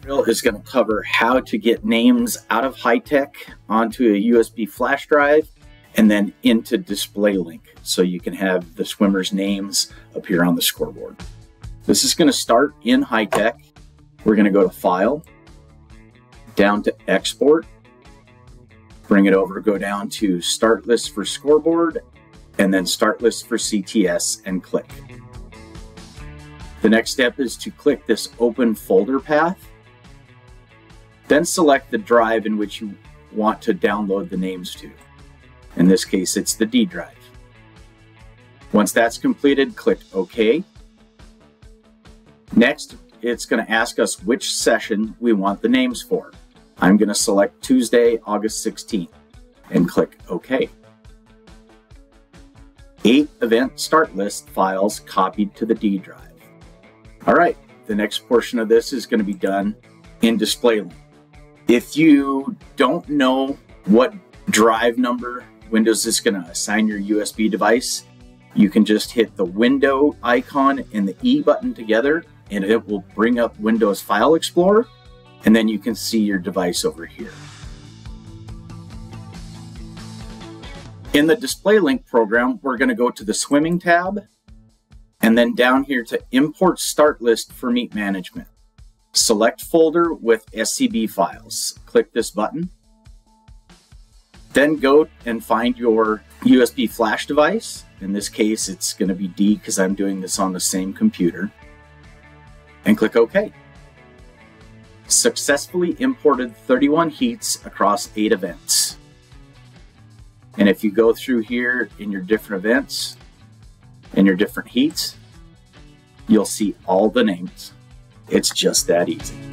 tutorial is going to cover how to get names out of Hy-Tek onto a USB flash drive and then into DisplayLink so you can have the swimmers' names appear on the scoreboard. This is going to start in Hy-Tek. We're going to go to File, down to Export, bring it over, go down to Start List for Scoreboard, and then Start List for CTS and click. The next step is to click this Open Folder path. Then select the drive in which you want to download the names to. In this case, it's the D drive. Once that's completed, click OK. Next, it's going to ask us which session we want the names for. I'm going to select Tuesday, August 16th, and click OK. 8 event start list files copied to the D drive. All right, the next portion of this is going to be done in DisplayLink. If you don't know what drive number Windows is going to assign your USB device, you can just hit the window icon and the E button together, and it will bring up Windows File Explorer, and then you can see your device over here. In the DisplayLink program, we're going to go to the Swimming tab, and then down here to Import Start List for Meet Management. Select Folder with SCB files. Click this button. Then go and find your USB flash device. In this case, it's going to be D because I'm doing this on the same computer. And click OK. Successfully imported 31 heats across 8 events. And if you go through here in your different events and your different heats, you'll see all the names. It's just that easy.